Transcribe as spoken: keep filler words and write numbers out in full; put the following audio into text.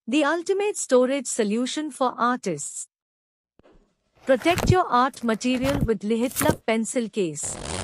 The ultimate storage solution for artists. Protect your art material with Lihitlab pencil case.